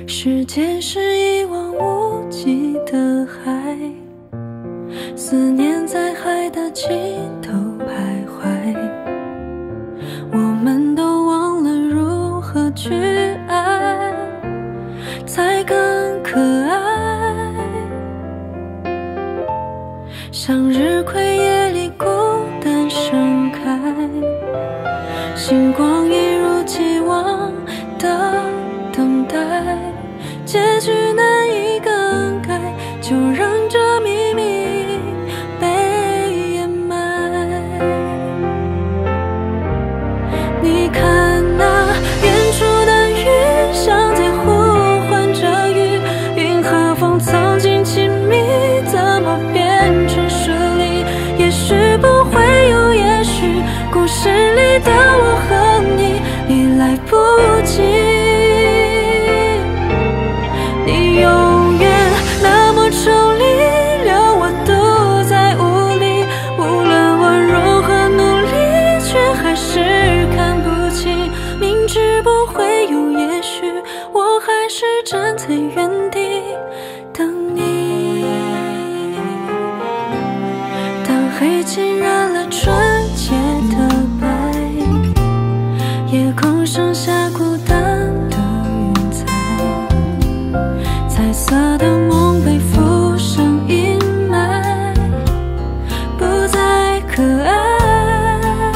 世界是一望无际的海，思念在海的尽头徘徊。我们都忘了如何去爱，才更可爱。向日葵夜里孤单盛开，星光一如既往的等待。结局难以更改，就让这秘密被掩埋。你看那远处的云，像在呼唤着雨。云和风曾经亲密，怎么变成疏离？也许不会有也许，故事里的我和你已来不及。你永远那么抽离，留我独在无力。无论我如何努力，却还是看不清。明知不会有也许，我还是站在原地等你。当黑浸染了纯洁的白，夜空剩下孤单的云彩，彩色的梦被浮生阴霾，不再可爱。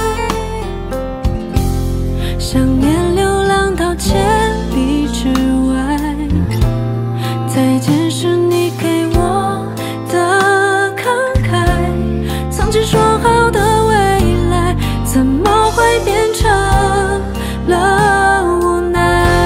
想念流浪到千里之外，再见是你给我的慷慨。曾经说好的未来，怎么会变成了无奈？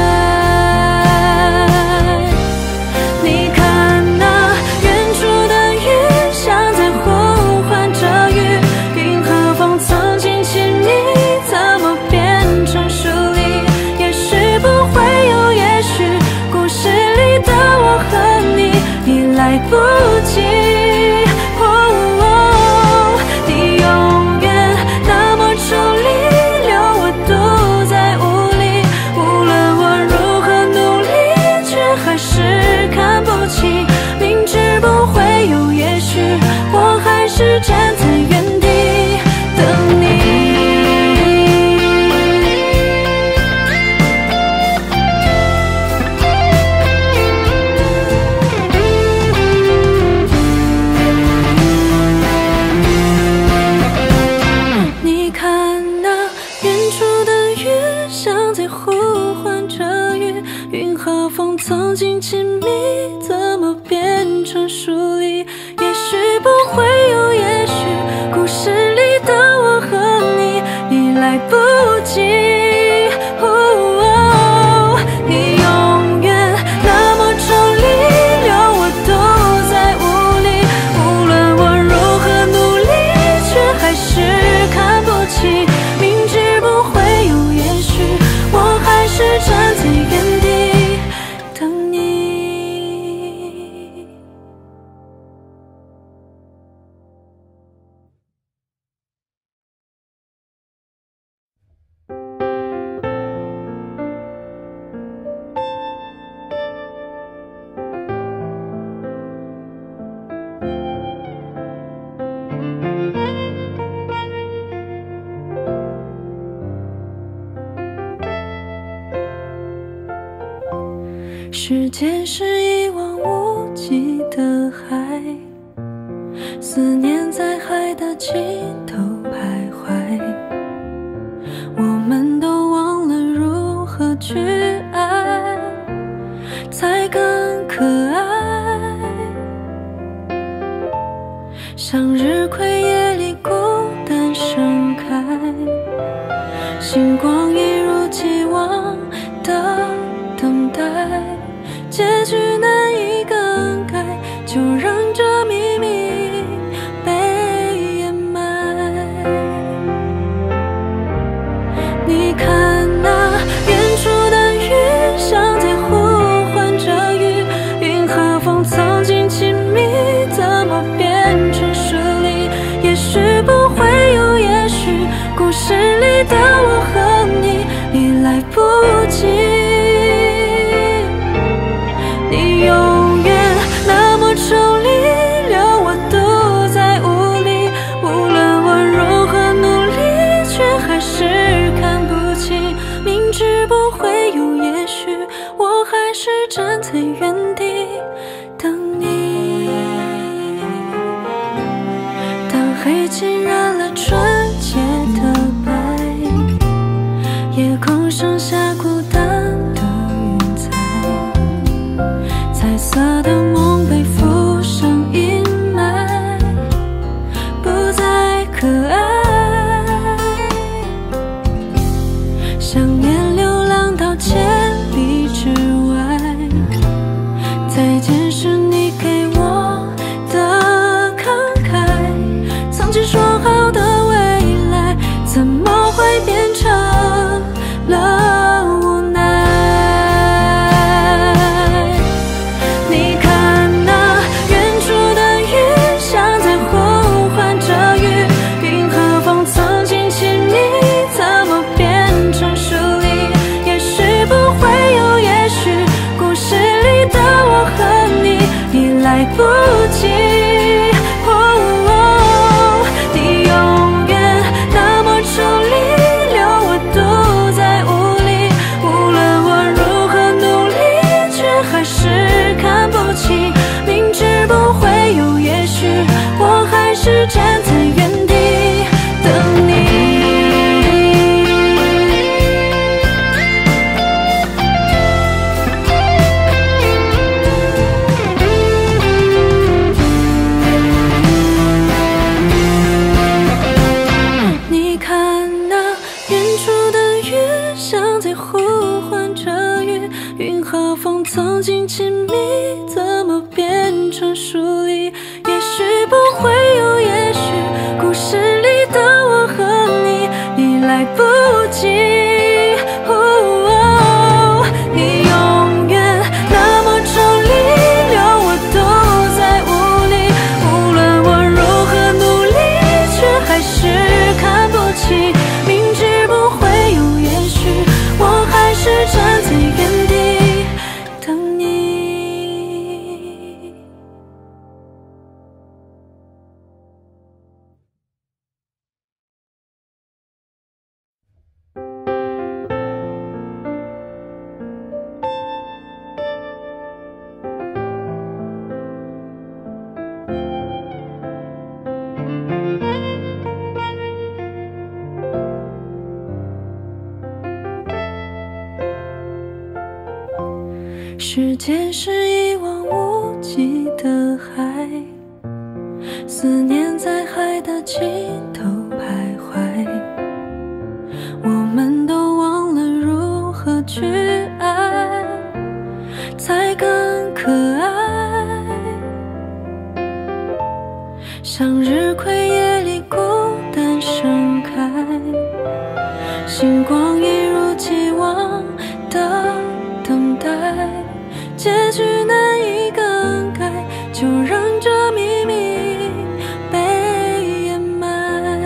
你看那远处的云，像在呼唤着雨。云和风曾经亲密，怎么变成疏离？也许不会有也许，故事里的我和你已来不及。你永远那么抽离，留我独在无力。无论我如何努力，却还是看不清。明知不会有也许，我还是站在原地等你。你看那远处的云，像在呼唤着雨。云和风曾经亲密，怎么变成疏离？也许不会有也许，故事里的我和你已来不及。你永远那么抽离，留我独在无力。无论我如何努力，却还是看不清。明知不会有也许，我还是站在原地等你。世界是一望无际的海，思念在海的尽头徘徊。我们都忘了如何去爱，才更可爱。向日葵夜里孤单盛开，星光一如既往的等待。结局难以更改，就让这秘密被掩埋。你看那远处的云，像在呼唤着雨。云和风曾经亲密，怎么变成疏离？也许不会有也许，故事里的我和你已来不及。 知不会有也许，我还是站在原地等你。当黑浸染了纯洁的白，夜空剩下孤单的云彩，彩色的梦被浮生阴霾，不再可爱。想念流浪到千里之外，再见是你给我的慷慨。曾经说好的未来，怎么会变成了无奈？你看那远处的云，像在呼唤着雨。云和风曾经亲密，怎么变成疏离？也许不会有也许，故事里的我和你已来不及。站在原地等你。你看那远处的云，像在呼唤着雨。云和风曾经亲密，怎么变成疏离？也许不会有也许，故事里的我和你已来不及。你永远那么抽离，留我都在无力。无论我如何努力，却还是看不清。明知不会有也许，我还是站在原地等你。时间是一望无际的海，思念在海的尽头徘徊。我们都忘了如何去爱，才更可爱。向日葵夜里孤单盛开，星光一如既往的等待。结局难以更改，就让这秘密被掩埋。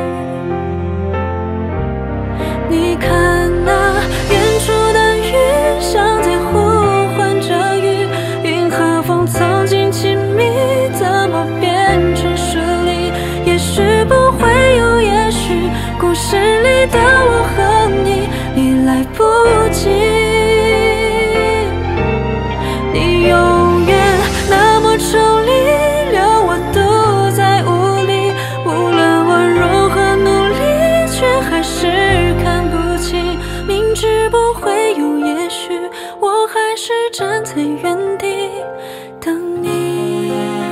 你看那远处的云，像在呼唤着雨。云和风曾经亲密，怎么变成疏离？也许不会有也许，故事里的我和你已来不及。你永远那么抽离，留我都在无力。无论我如何努力，却还是看不清。明知不会有也许，我还是站在原地等你。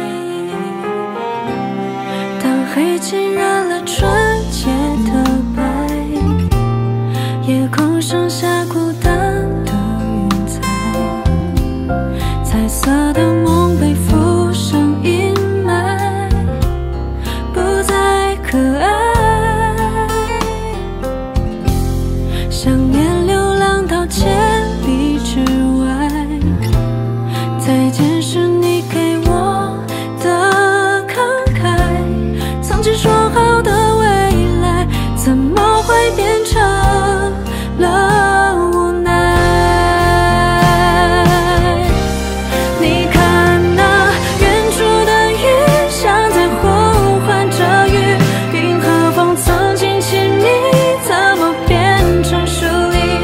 当黑浸染了纯洁的白，夜空剩下孤单的云彩，彩色的梦被浮生阴霾，不再可爱。想念流浪到千里之外，再见是你给我的慷慨。曾经说好的未来，怎么会变成了无奈？你看那远处的云，像在呼唤着雨。云和风曾经亲密，怎么变成疏离？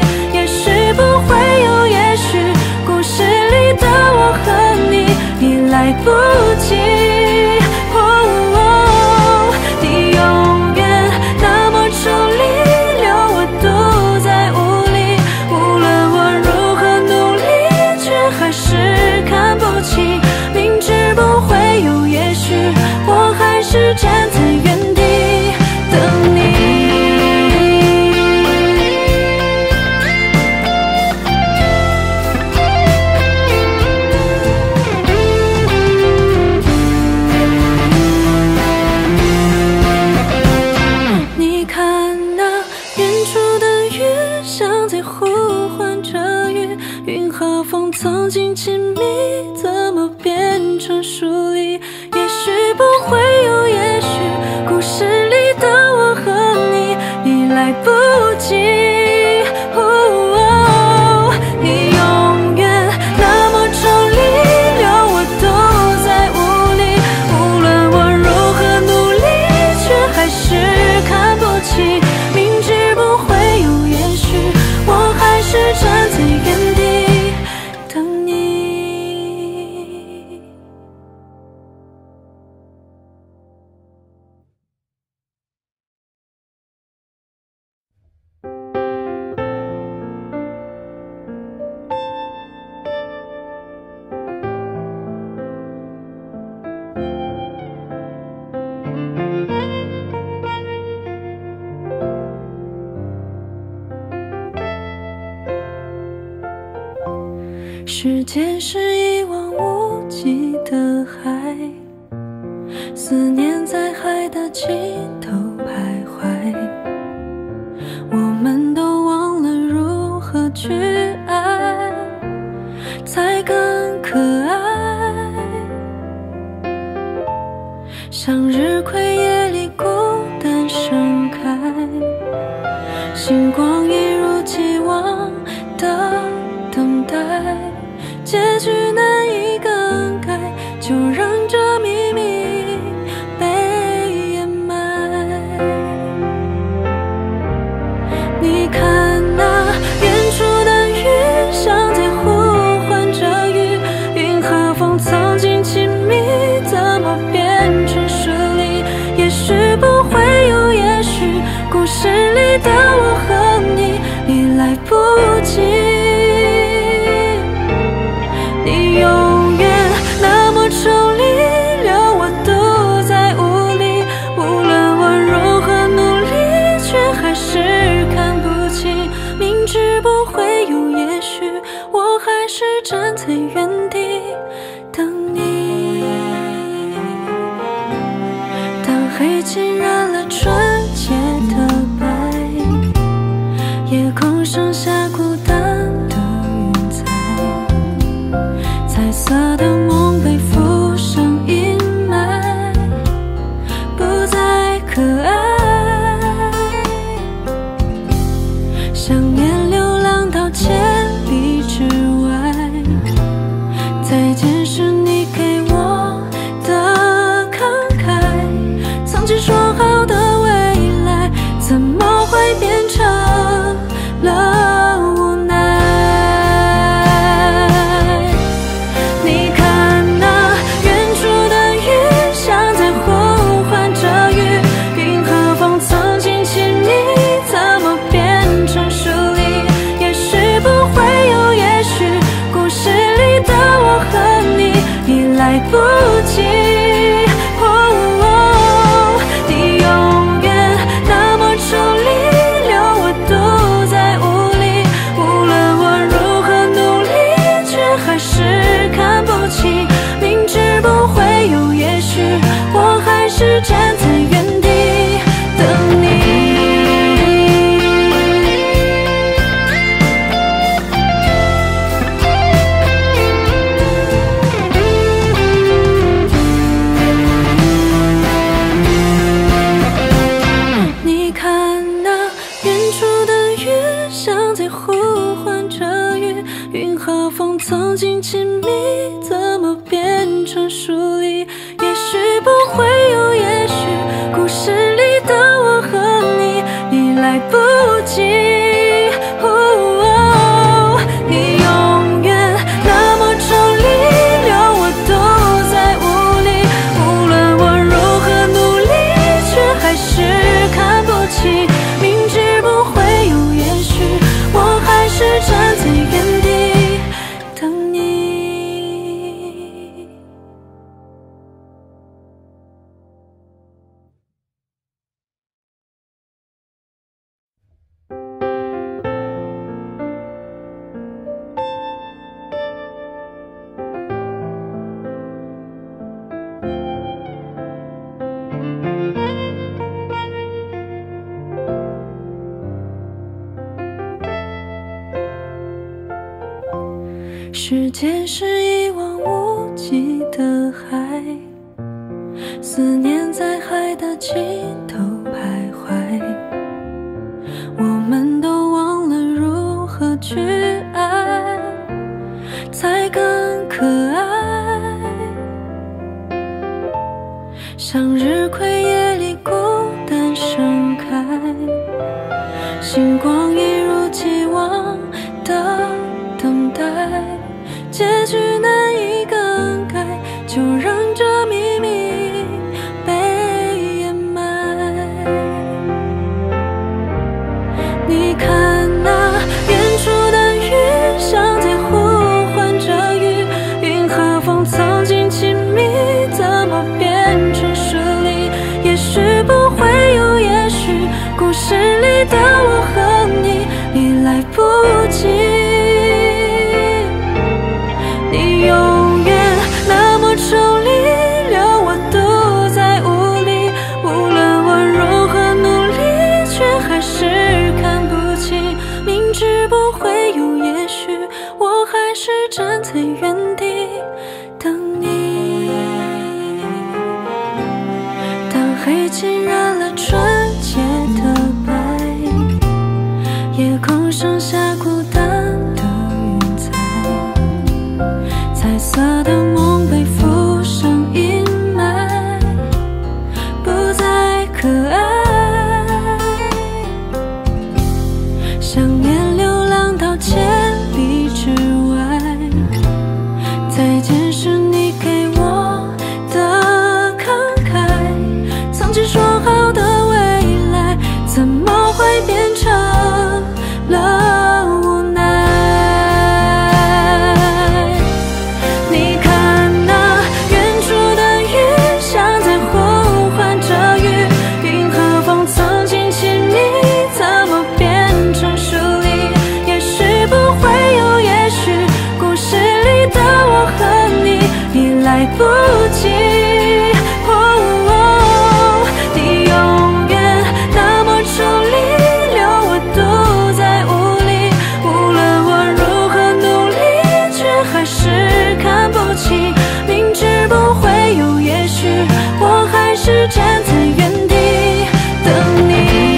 曾经亲密，怎么变成疏离？也许不会有也许，故事里的我和你已来不及。你永远那么抽离，留我都在无力。无论我如何努力，却还是看不清。明知不会有也许，我还是站在原地等你。世界是一望无际的海，思念在海的尽头徘徊。我们都忘了如何去爱，才更可爱。向日葵夜里孤单盛开，星光一如既往的等待。结局难以更改，就让这秘密被掩埋。你看那远处的云，像在呼唤着雨。云和风曾经亲密，怎么变成疏离？也许不会有也许，故事里的我和你已来不及。你永远那么抽离，留我都在无力。无论我如何努力，却还是看不清。明知不会有也许，我还是站在原地等你。当黑浸染了纯洁的白，夜空剩下孤单的云彩。彩色的梦被浮生阴霾，不再可爱。想念流浪到千里之外，再见是你给我的慷慨。曾经说好的未来，怎么会变成了无奈？来不及，你永远那么抽离，留我都在无力。无论我如何努力，却还是看不清。明知不会有也许，我还是站在原地等你。曾经亲密，怎么变成疏离？也许不会有也许，故事里的我和你已来不及。你永远那么抽离，留我都在无力。无论我如何努力，却还是看不清。明知不会有也许，我还是站在原地等你。 世界是一望无际的海，思念在海的尽头徘徊。我们都忘了如何去爱，才更可爱。向日葵夜里孤单盛开，星光一如既往的等待。结局难以更改，就让这秘密被掩埋。你看那远处的云，像在呼唤着雨。云和风曾经亲密，怎么变成疏离？也许不会有也许，故事里的我和你已来不及。你永远那么抽离，留我独在雾里。无论我如何努力，却还是看不清。明知不会有也许，我还是站在原地等你。当黑浸染了纯洁的白，夜空剩下孤单的云彩，彩色的梦被浮生阴霾，不再可爱。想念流浪到千里之外，再见是你给我的慷慨。曾经说好的未来，怎么会变成了无奈？你看那远处的云，像在呼唤着雨。云和风曾经亲密，怎么变成疏离？也许不会有也许，故事里的我和你已来不及。你永远那么抽离，留我独在雾里。无论我如何努力，却还是看不清。明知不会有也许，我还是站在原地等你。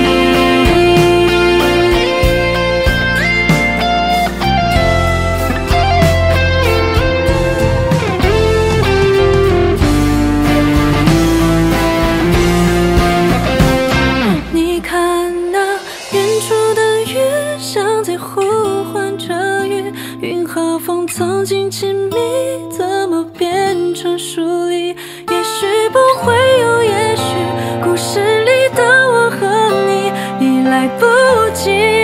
你看那远处的云，像在呼唤着雨。云和风曾经亲密，怎么变成疏离？也许不会有也许，故事里的我和你已来不及。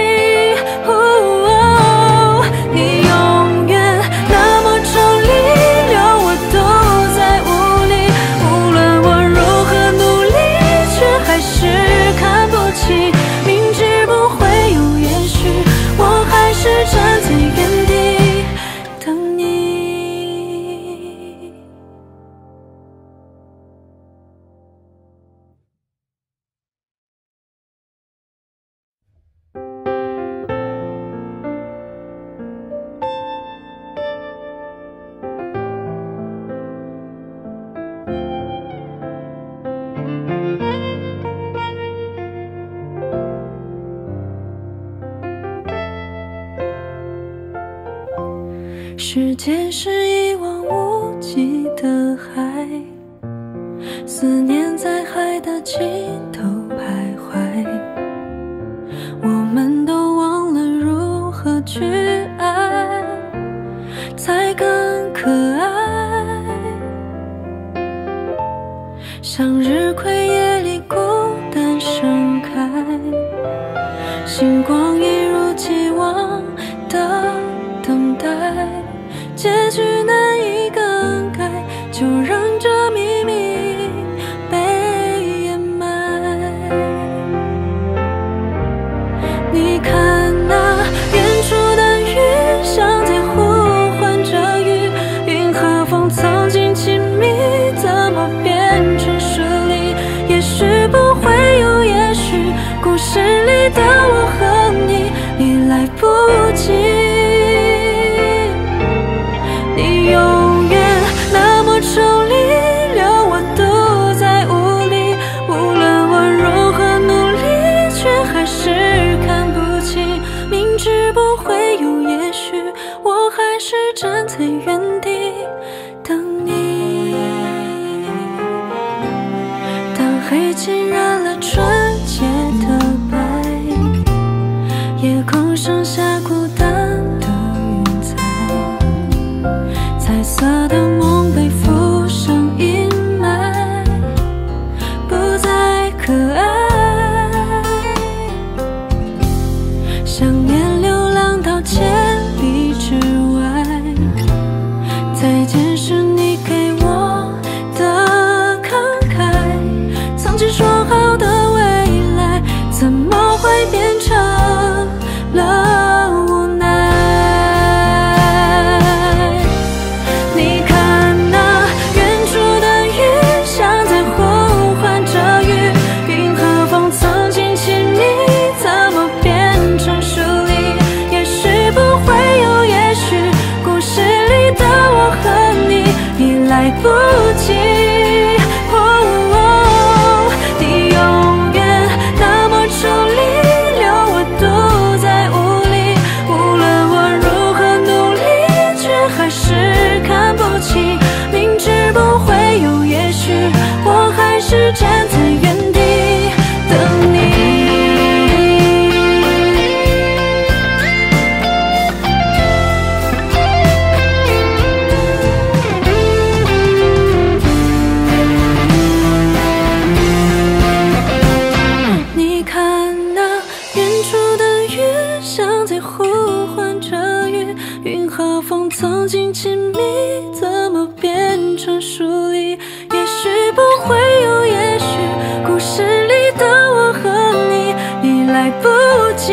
你永远那么抽离，留我独在雾里。无论我如何努力，却还是看不清。明知不会有也许，我还是站在原地等你。世界是一望无际的海，思念在海的尽头徘徊。我们都忘了如何去爱，才更可爱。向日葵夜里孤单盛开，星光一如既往的等待。结局难以更改，就让这秘密被掩埋。你看那远处的云，像在呼唤着雨。云和风曾经亲密，怎么变成疏离？也许不会有也许，故事里的我和你站在原地等你。当黑浸染了纯洁的白，夜空剩下孤单的云彩，彩色的梦被浮生阴霾，不再可爱。想念流浪到千里之外，再见是你给我的慷慨。曾经说好的未来，怎么会变成了无奈？你看那远处的云，像在呼唤着雨。云和风曾经亲密，怎么变成疏离？也许不会有也许，故事里的我和你已来不及。你永远那么抽离，留我独在雾里。无论我如何努力，却还是看不清。明知不会有也许，我还是站在原地等你。你看那远处的云，像在呼唤着雨。云和风曾经亲密，怎么变成疏离？也许不会有也许，故事里的我和你已来不及。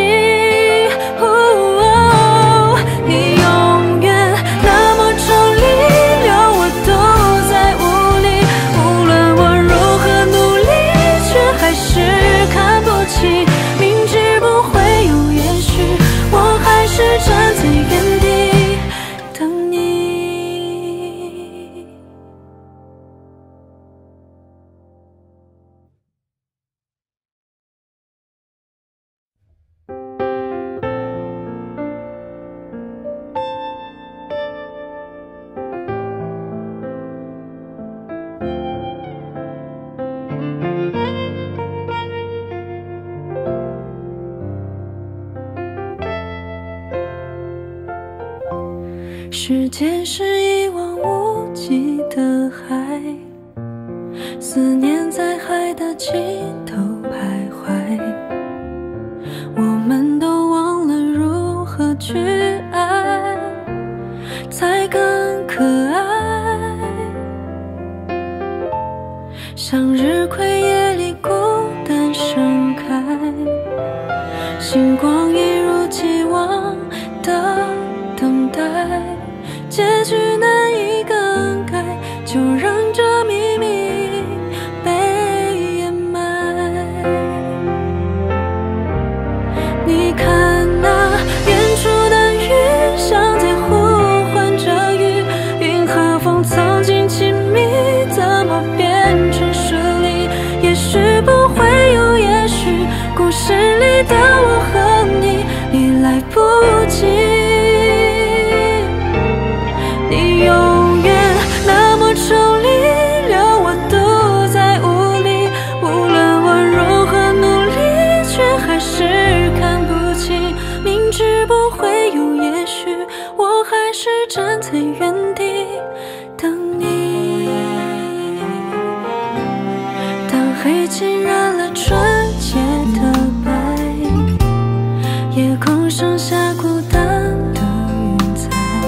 你永远那么抽离，留我独在雾里。无论我如何努力，却还是看不清。明知不会有也许，我还是站在原地等你。时间是一望无际的海，思念在海的尽头徘徊。我们都忘了如何去爱，才更可爱。向日葵夜里孤单盛开，星光一如既往的等待。结局难以更改，就让这秘密被掩埋。你看那远处的云，像在呼唤着雨。云和风曾经亲密，怎么变成疏离？也许不会有也许，故事里的我和你已来不及。你永远那么抽离，留我独在雾里。无论我如何努力，却还是看不清。明知不会有也许，我还是站在原地等你。当黑浸染了纯洁的白，夜空剩下孤单的云彩，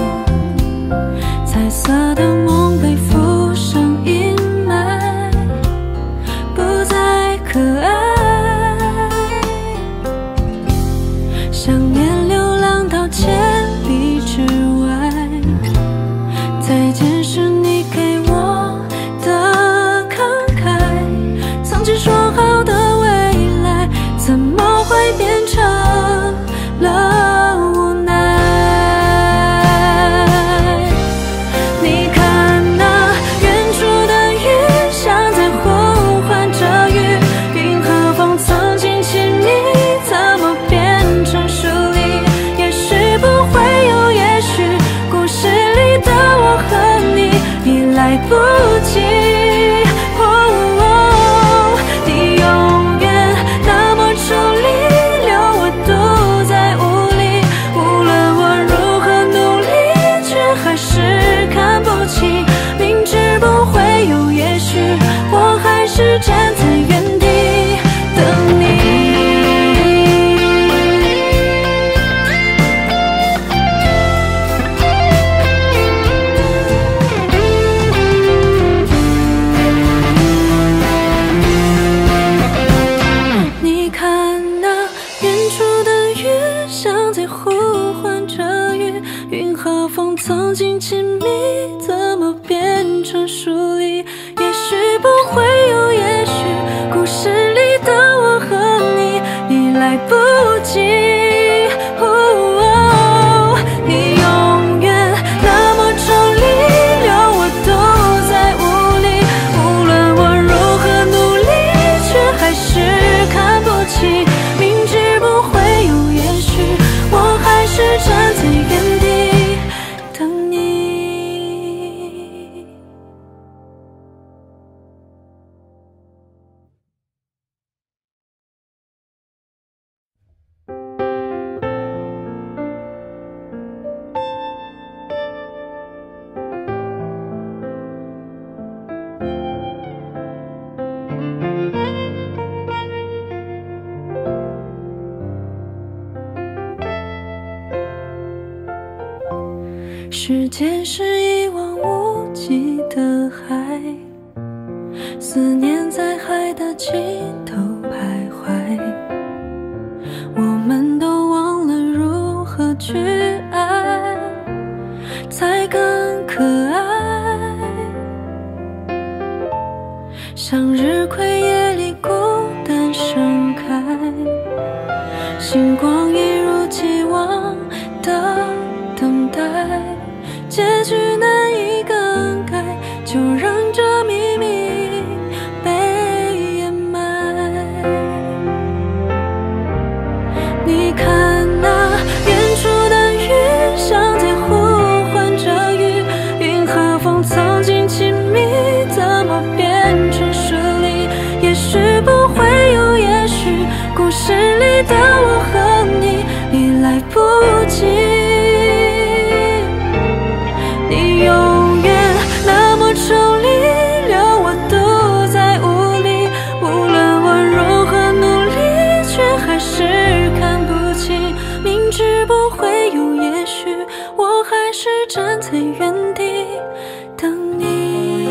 彩色的梦被浮生阴霾，不再可爱。想念流浪到千里之外，再见是你给我的慷慨。曾经说好的未来，怎么会变成了无奈？你看那远处的云，像在呼唤着雨。云和风曾经亲密，怎么变成疏离？也许不不及。你永远那么抽离，留我独在雾里。无论我如何努力，却还是看不清。明知不会有也许，我还是站在原地等你。你看那远处的雨，像在呼唤着雨。云和风曾经亲密，怎么变成疏离？也许不会有也许，故事里的我和你已来不及。你永远那么抽离，留我独在雾里。无论我如何努力，却还是看不清。明知不会有也许，我还是站在原地等你。世界是一望无际的海，思念在海的尽头徘徊。我们都忘了如何去爱，才更可爱。向日葵夜里孤单盛开，星光一如既往的等待。结局难以更改，就让这秘密被掩埋。你看那远处的雨，像在呼唤着雨。云和风曾经亲密，怎么变成疏离？也许不会有也许，故事里的我和你已来不及。你永远那么抽离，留我独在雾里。无论我如何努力，却还是看不清。明知不会有也许，我还是站在原地等你。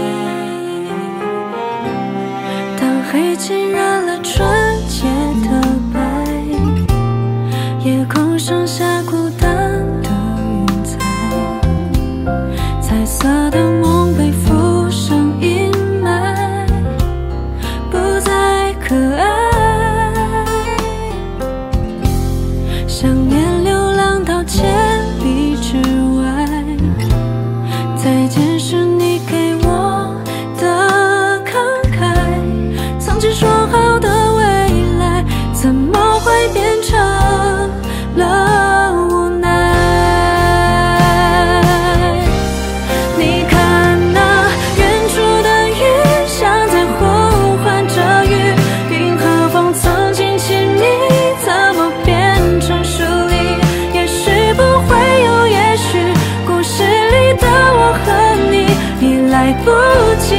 当黑浸染了纯洁的白，夜空剩下孤单的云彩。彩色的梦被浮生阴霾，不再可爱。想念流浪到千里之外，再见是你给我的慷慨。曾经说好的未来，怎么会变成了无奈？来不及。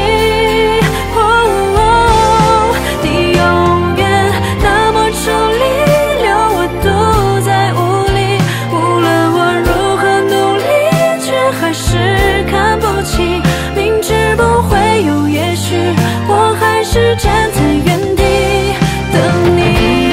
你永远那么抽离，留我独在雾里。无论我如何努力，却还是看不清。明知不会有也许，我还是站在原地等你。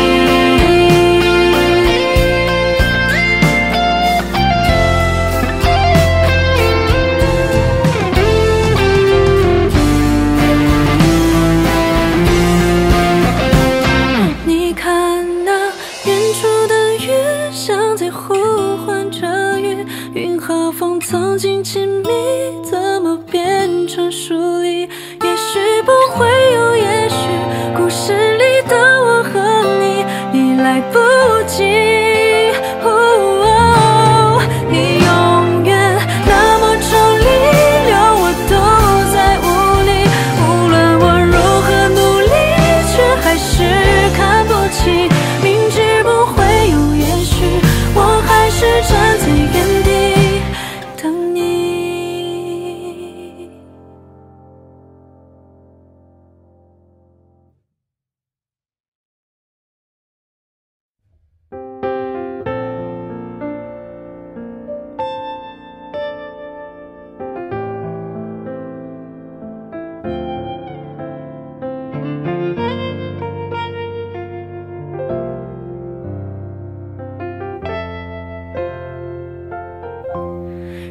曾经亲密，怎么变成疏离？也许不会有也许，故事里的我和你已来不及。你永远那么抽离，留我独在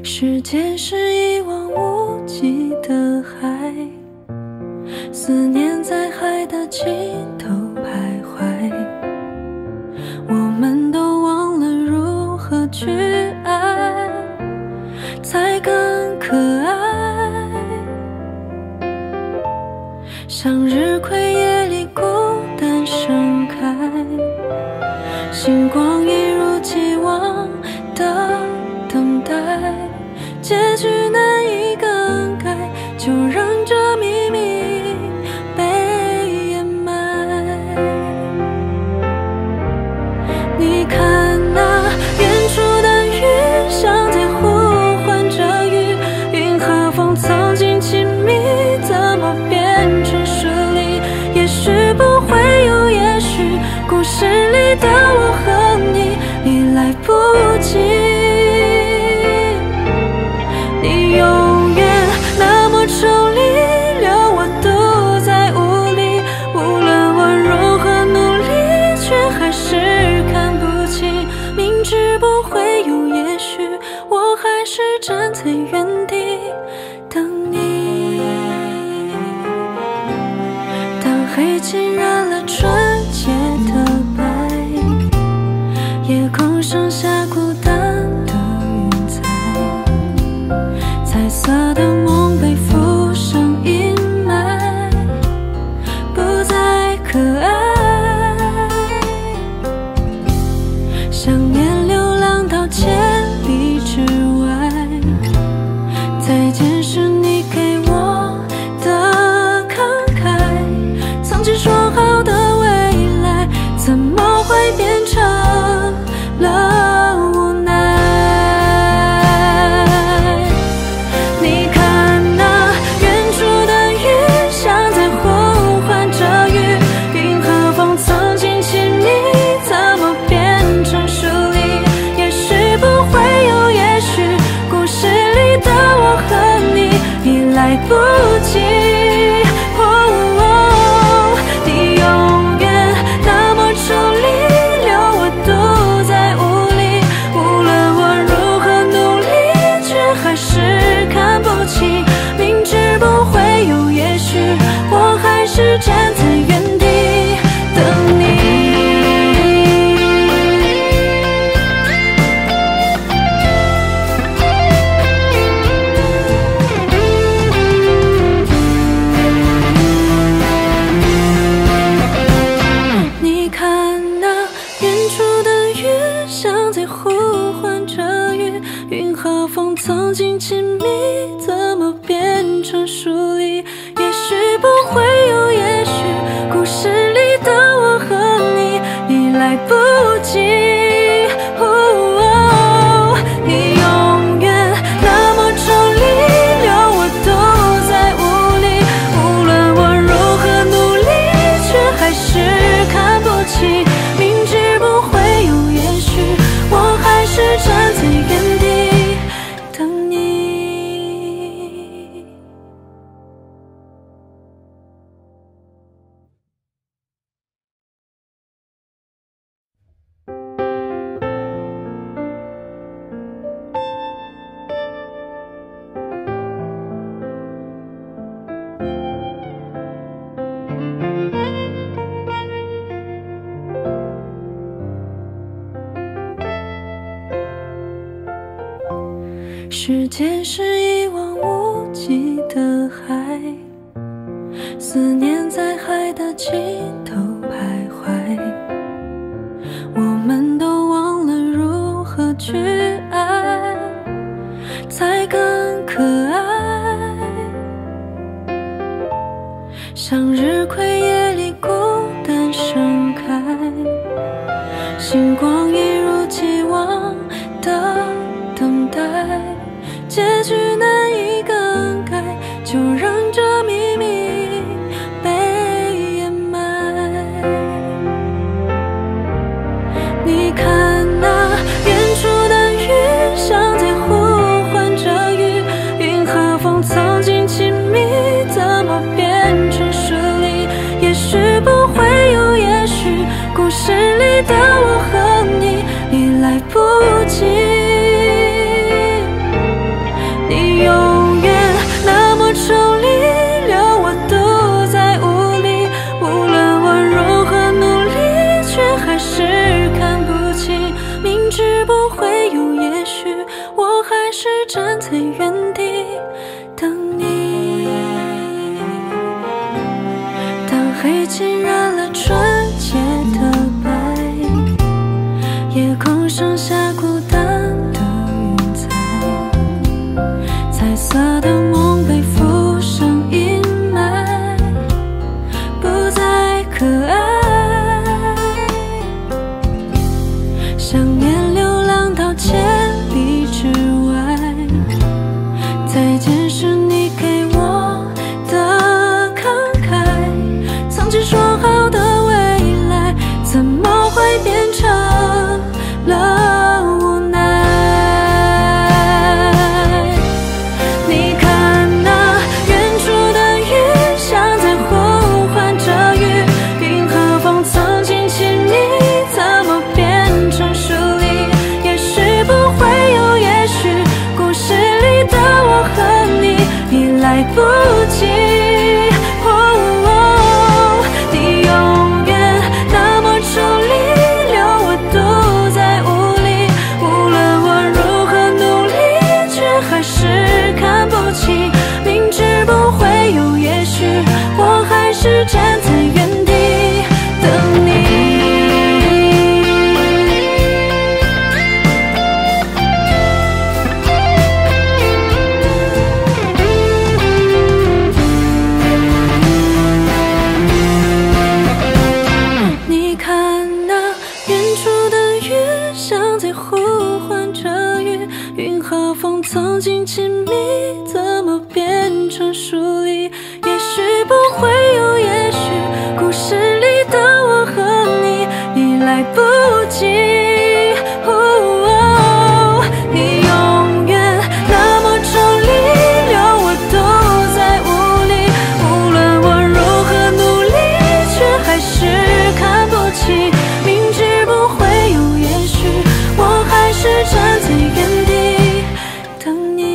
世界是一望无际的海，思念在海的尽头徘徊。我们都忘了如何去爱，才更可爱。向日葵夜里孤单盛开，星光一如既往的等待。结局难以更改，就让这秘密被掩埋。你看那远处的云，像在呼唤着雨。云和风曾经亲密，怎么变成疏离？也许不会有也许，故事里的我和你已来不及。你永远那么抽离，留我独在雾里。无论我如何努力，却还是看不清。明知不会有也许，我还是站在原地等你。当黑浸染了纯洁的白，夜空剩下孤单的云彩。彩色的梦被浮生阴霾，不再可爱。想念流浪到千里之外，再见是你给我的慷慨。曾经说好的未来，怎么会变成了无奈？你看那远处的云，像在呼唤着雨。云和风曾经亲密，怎么变成疏离？也许不会有也许，故事里的我和你已来不及。你永远那么抽离，留我独在雾里。无论我如何努力，却还是看不清。明知不会有也许，我还是站在原地等你。你看那远处的云，像在呼唤着雨。云和风曾经亲密，怎么变成疏离？也许不会有也许，故事里的我和你已来不及。你永远那么抽离，留我独在雾里。无论我如何努力，却还是看不清。明知不会有也许，我还是站在原地等你。世界是一望无际的海，思念在海的尽头徘徊。我们都忘了如何去爱，才更可爱。向日葵夜里孤单盛开，星光一如既往的等待。结局难以更改，就让这秘密被掩埋。你看那远处的云，像在呼唤着雨。云和风曾经亲密，怎么变成疏离？也许不会有也许，故事里的我和你已来不及。 知不会有也许，我还是站在原地等你。当黑浸染了纯洁的白，夜空剩下孤单的云彩，彩色的梦被浮生阴霾，不再可爱。想念流浪到千里之外，再见是你给我的慷慨。曾经说好的未来，怎么会变成了无奈？你看那远处的云，像在呼唤着雨。云和风曾经亲密，怎么变成疏离？也许不会有也许，故事里的我和你已来不及。你永远那么抽离，留我独在雾里。无论我如何努力，却还是看不清。明知不会有也许，我还是站在原地等你。你看那远处的云，像在呼唤着雨。云和风曾经亲密，怎么变成疏离？也许不会有也许，故事里的我和你已来不及。你永远那么抽离，留我独在雾里。无论我如何努力，却还是看不清。明知不会有也许，我还是站在原地等你。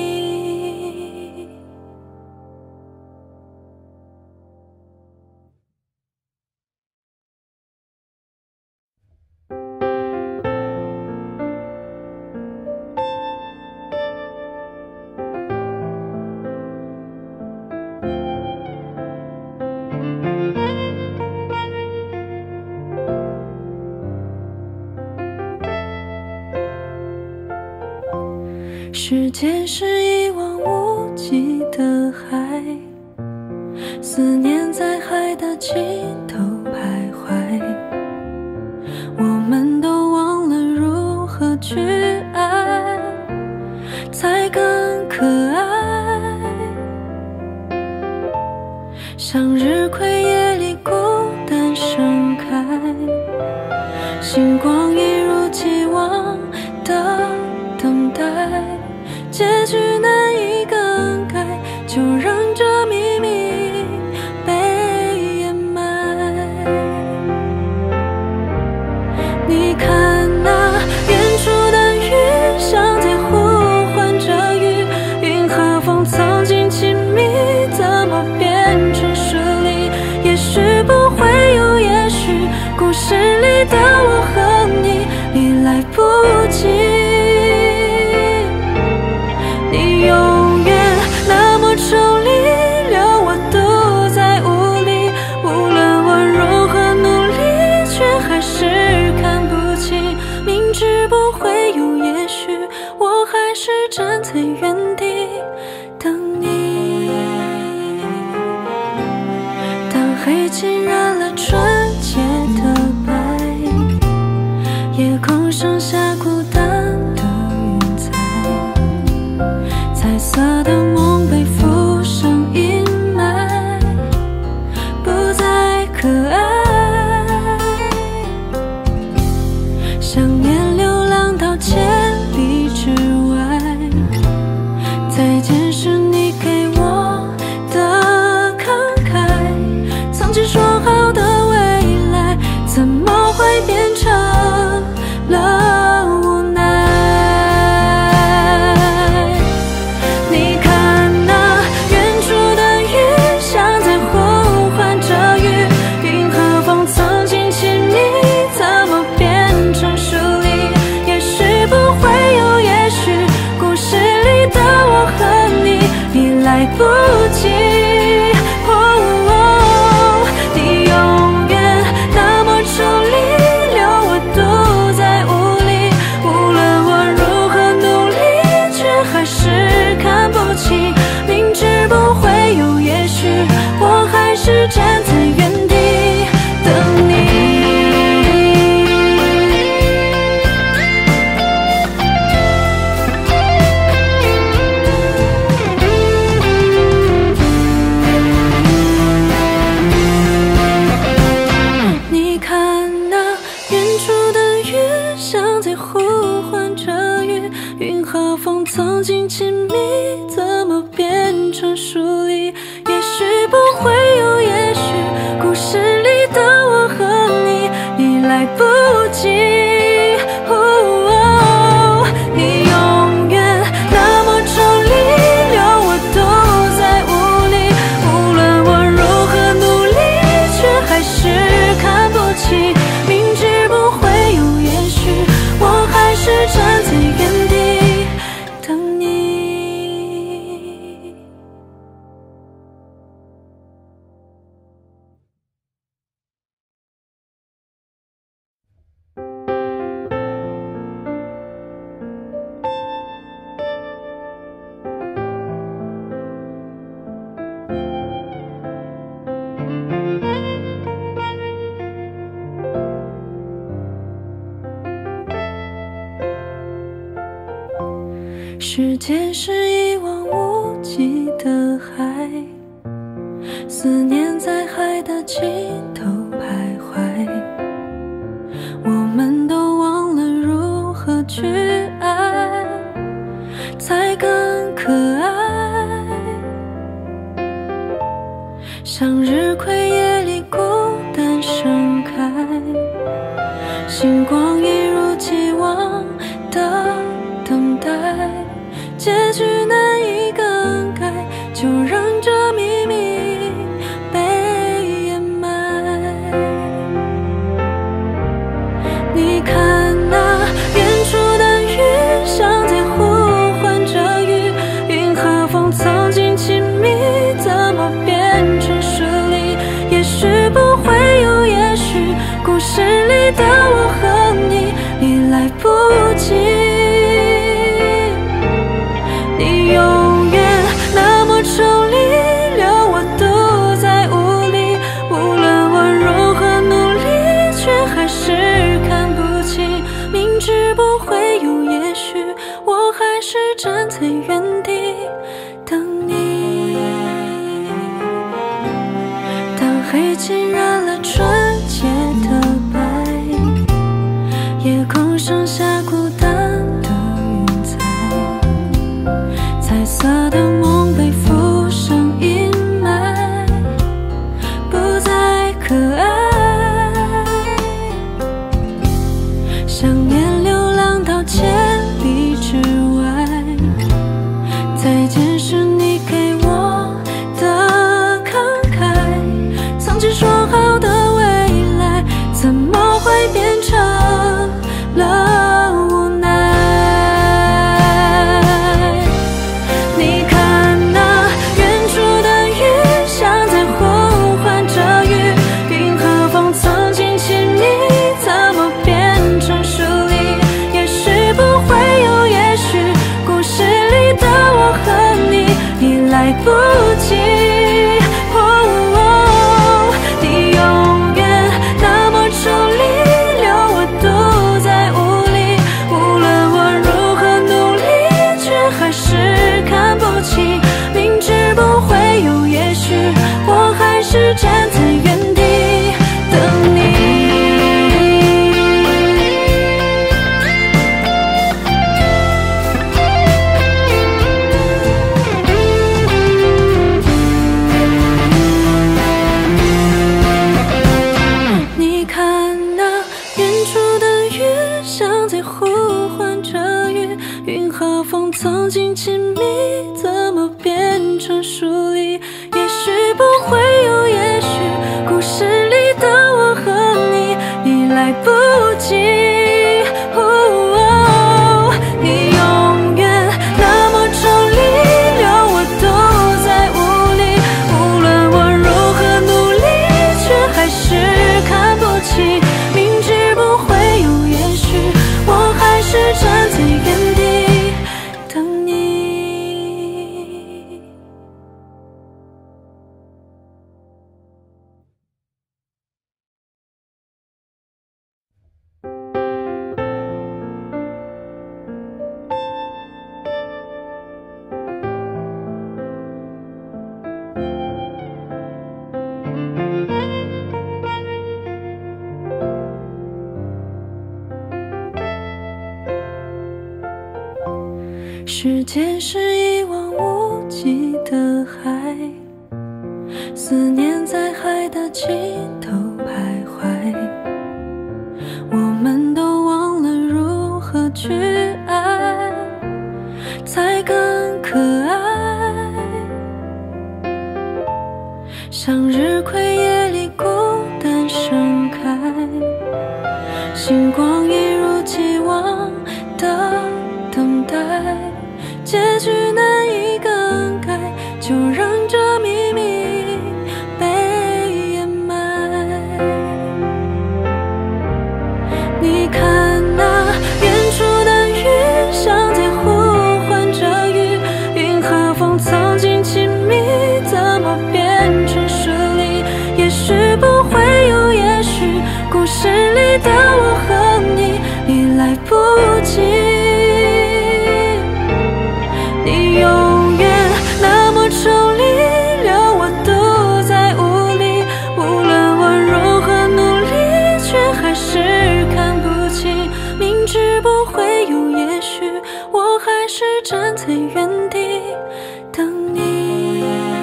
时间是一望无际的海，思念在海的尽头徘徊。我们都忘了如何去爱，才更可爱。向日葵夜里孤单盛开，星光一如既往的等待。结局难以更改，就让这秘密被掩埋。你看那远处的云，像在呼唤着雨。云和风曾经亲密，怎么变成疏离？也许不会有也许，故事里的我和你已来不及。你永远那么抽离，留我独在雾里。无论我如何努力，却还是看不清。明知不会有也许，我还是站在原地等你。当黑浸染了纯洁的白，夜空剩下孤单的云彩，彩色的梦被浮生阴霾，不再可爱。想念流浪到千里之外，再见是你给我的慷慨。曾经说好的未来，怎么会变成了无奈？你看和风曾经亲密，怎么变成疏离？也许不会有也许，故事里的我和你已来不及。你永远那么抽离，留我都在无力。无论我如何努力，却还是看不清。明知不会有也许，我还是站在原地等你。时间是一望无际的海，思念在海的尽头徘徊。我们都忘了如何去爱，才更可爱。向日葵夜里孤单盛开，星光一如既往的等待。结局难以更改，就让这秘密被掩埋。你看那远处的云，像在呼唤着雨。云和风曾经亲密，怎么变成疏离？也许不会有也许，故事里的我和你已来不及。你永远那么抽离，留我都在无力。无论我如何努力，却还是看不清。明知不会有也许，我还是站在原地等你。当黑浸染了纯洁的白，夜空剩下孤单的云彩。彩色的梦被浮生阴霾，不再可爱。想念流浪到千里之外，再见是你给我的慷慨。曾经说好的未来，怎么会变成了无奈？来不及，你永远那么抽离，留我都在无力。无论我如何努力，却还是看不清。明知不会有也许，我还是站在原地等你。云和风曾经亲密，怎么变成疏离？也许不会有也许，故事里的我和你已来不及。你永远那么抽离，留我都在无力。无论我如何努力，却还是看不清。明知不会有也许，我还是站在原地等你。 世界是一望无际的海，思念在海的尽头徘徊，我们都忘了如何去爱才更可爱。向日葵夜里孤单盛开，星光一如既往的等待，结局难以更改，就让这秘密被掩埋。你看那远处的云像在呼唤着雨，云和风曾经亲密，怎么变成疏离？也许不会有也许，故事里的我和你已来不及。你永远那么抽离，留我独在雾里，无论我如何努力，却还是看不清。明知不会有也许，我还是站在原地等你。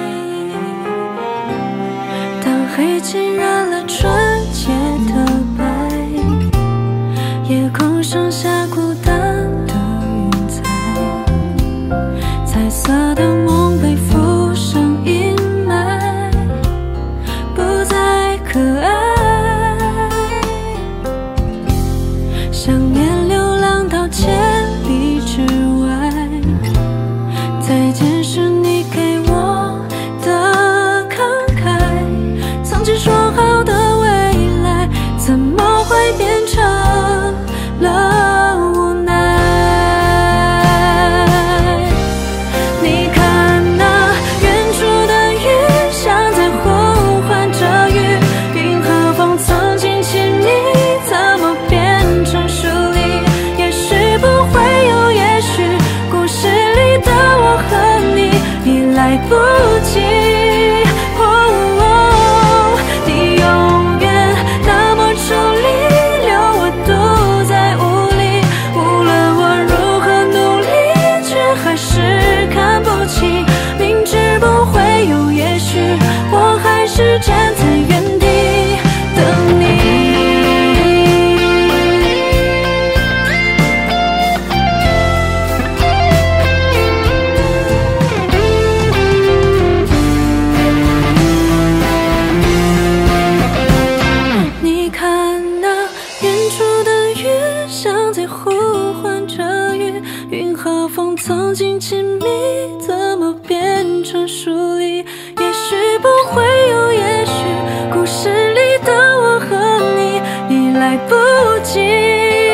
当黑浸染了纯洁的白，夜空剩下孤单的云彩，彩色的梦被浮生阴霾，不再可爱。想念流浪到千里之外，再见是你给我的慷慨。曾经说好的未来，怎么会变成了无奈？你看那远处的云像在呼唤着雨，云和风曾经亲密，怎么变成疏离？也许不会有也许，故事里的我和你已来不及。你永远那么抽离，留我独在雾里，无论我如何努力，却还是看不清。明知不会有也许，我还是站在原地等你。你看那远处的云像在呼唤着雨，云和风曾经亲密，怎么变成疏离？也许不会有也许，故事里的我和你已来不及。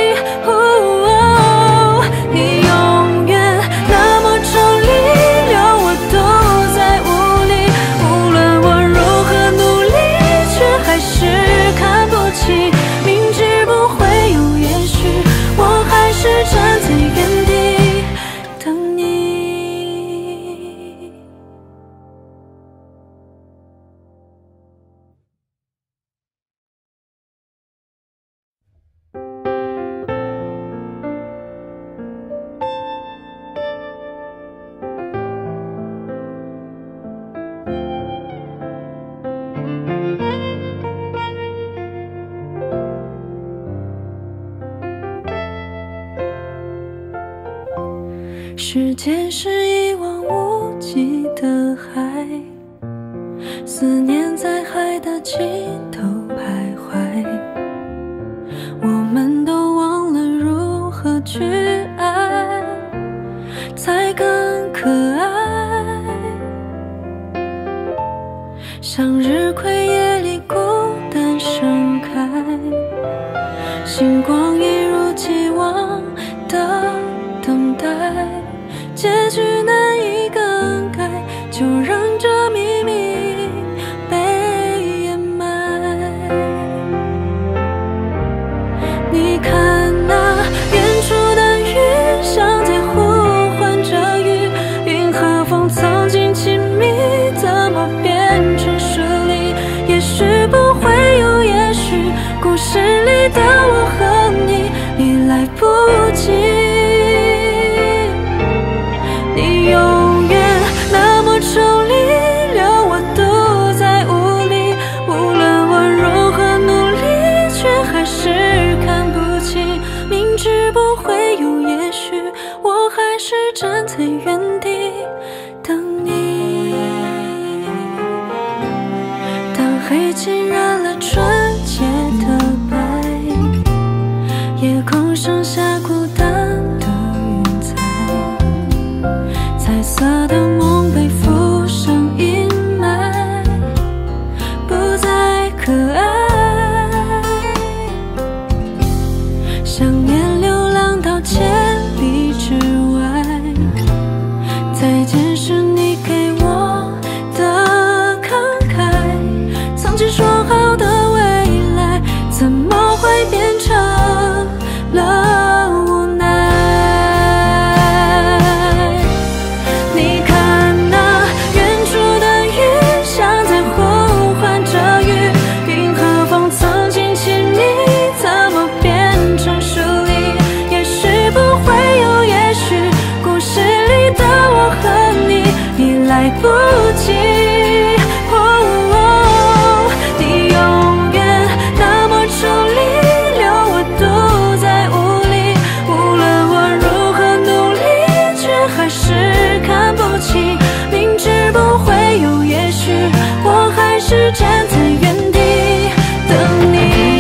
你永远那么抽离，留我独在雾里，无论我如何努力，却还是看不清。明知不会有也许，我还是站在原地等你。世界是一望无际的海，思念在海的尽头徘徊，我们都忘了如何去爱才更可爱。向日葵夜里孤单盛开，星光一如既往的等待，结局难以更改，就让这秘密被掩埋。你看那远处的云像在呼唤着雨，云和风曾经亲密，怎么变成疏离？也许不会有也许，故事里的我和你已来不及。 在原地等你。当黑浸染了纯洁的白，夜空剩下孤单的云彩，彩色的梦被浮生阴霾，不再可爱。想念流浪到千里之外，再见是你给我的慷慨。曾经说好的未来，怎么会变成了无奈？你看那远处的云，像在呼唤着雨。云和风曾经亲密，怎么变成疏离？也许不会有也许，故事里的我和你已来不及。站在原地等你。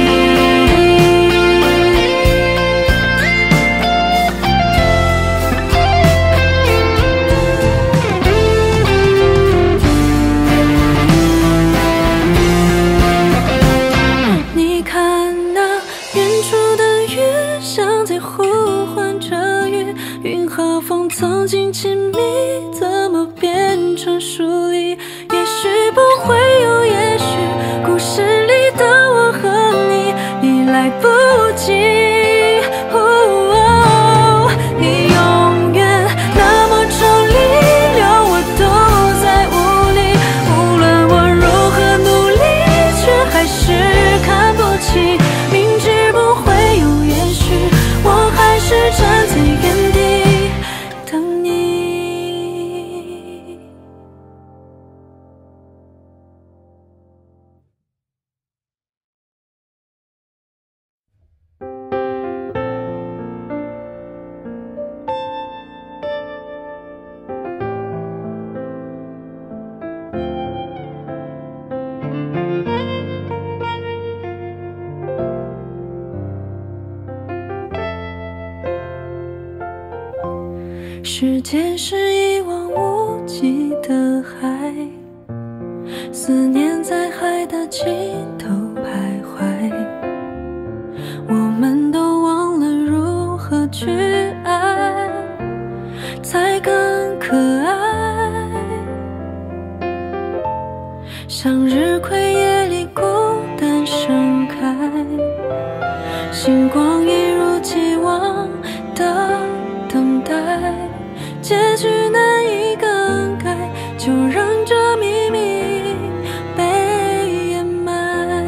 你看那远处的云，像在呼唤着雨。云和风曾经亲密，怎么变成疏离？也许不会有也许，故事里的我和你已来不及。你永远那么抽离，留我都在无力。无论我如何努力，却还是看不清。明知不会有也许，我还是站在原地等你。时间是一望无际的海，思念在海的尽头徘徊。我们都忘了如何去爱，才更可爱。向日葵夜里孤单盛开，星光一如既往的等待。结局难以更改，就让这秘密被掩埋。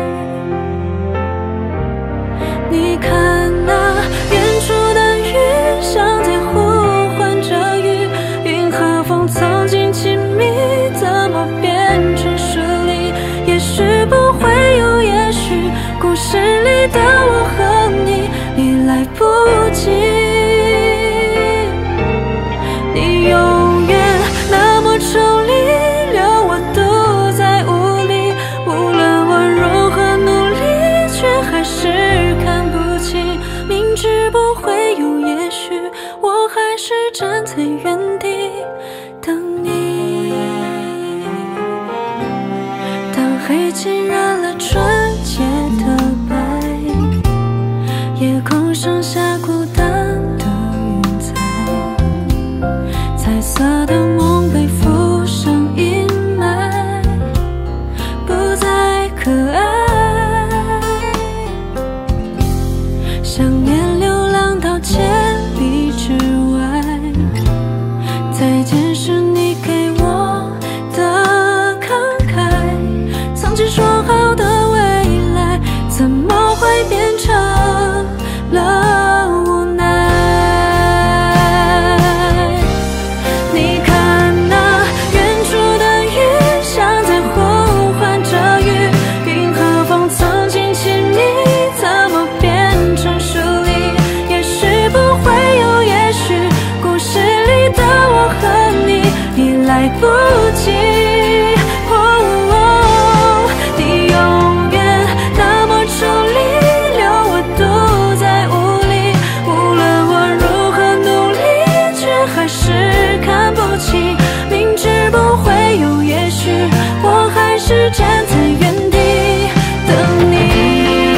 你看那远处的云，像在呼唤着雨。云和风曾经亲密，怎么变成疏离？也许不会有也许，故事里的我和你已来不及。你永远那么抽离，留我都在无力。无论我如何努力，却还是看不清。明知不会有也许，我还是站在原地等你。当黑浸染了纯洁的白，夜空剩下孤单的云彩，彩色的梦被浮生阴霾，不再可爱。想念流浪到千里之外，再见。 不及。你永远那么抽离，留我独在无力。无论我如何努力，却还是看不清。明知不会有也许，我还是站在原地等你。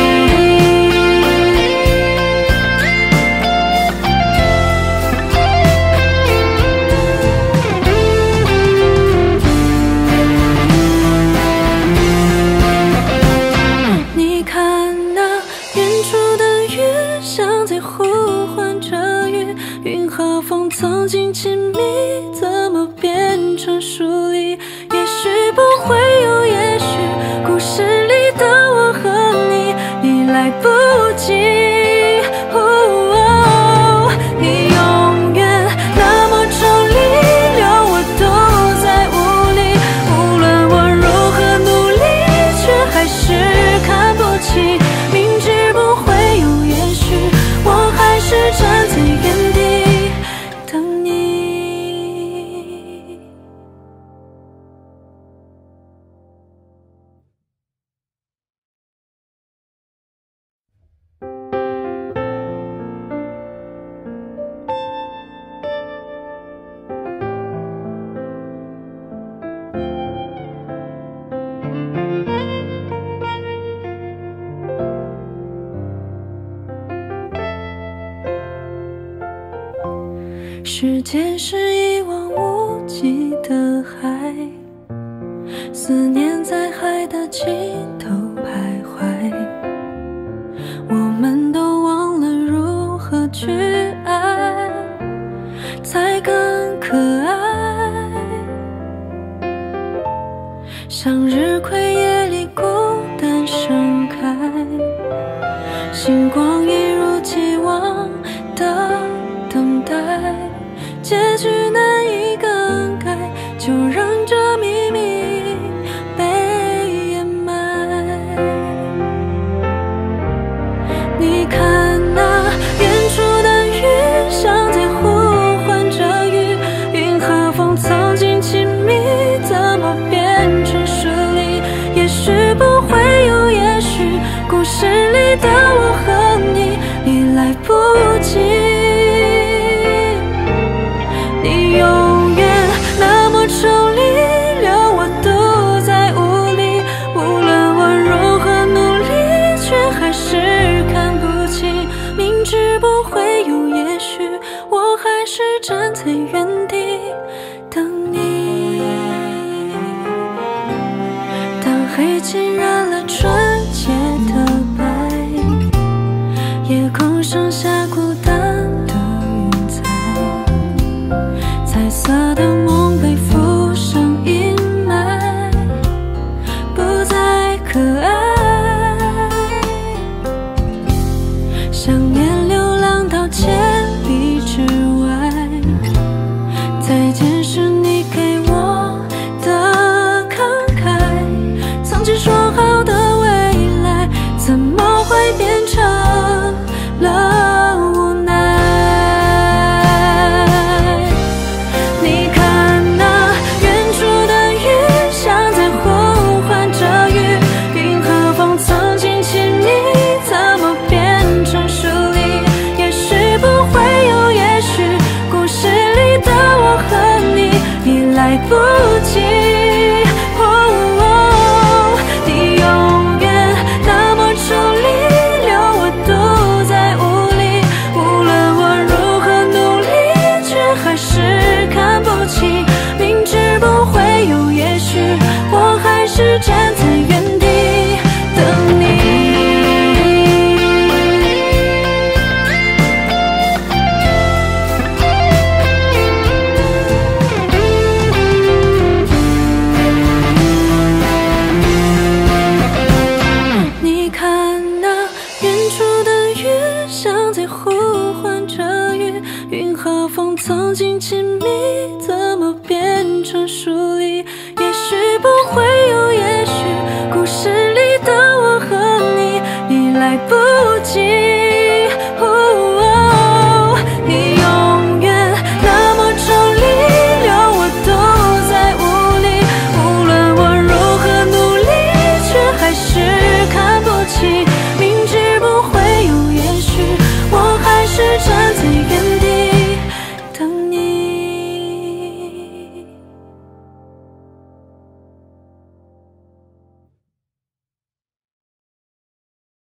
你看那远处的云，像在呼唤着雨。云和风曾经亲密，怎么变成疏离？也许不会有也许，故事里的我和你已来不及。你永远那么抽离，留我独在无力。无论我如何努力，却还是看不清。明知不会有也许，我还是站在原地等你。世界是一望无际的海，思念在海的尽头徘徊。我们都忘了如何去爱，才更可爱。向日葵夜里孤单盛开，星光一如既往的等待。结局难以更改，就让这秘密被掩埋。你看那远处的云，像在呼唤着雨。云和风曾经亲密，怎么变成疏离？也许不会有也许，故事里的我和你已来不及。你永远那么抽离，留我独在无力。无论我如何努力，却还是看不清。明知不会有也许，我还是站在原地等你。当黑浸染了纯洁的白，夜空剩下孤单的云彩。彩色的梦被浮生阴霾，不再可爱。想念流浪到千里之外，再见是你给我的慷慨。曾经说好的未来，怎么会变成了无奈？来不及。你永远那么抽离，留我独在无力。无论我如何努力，却还是看不清。明知不会有也许，我还是站在原地等你。曾经亲密，怎么变成疏离？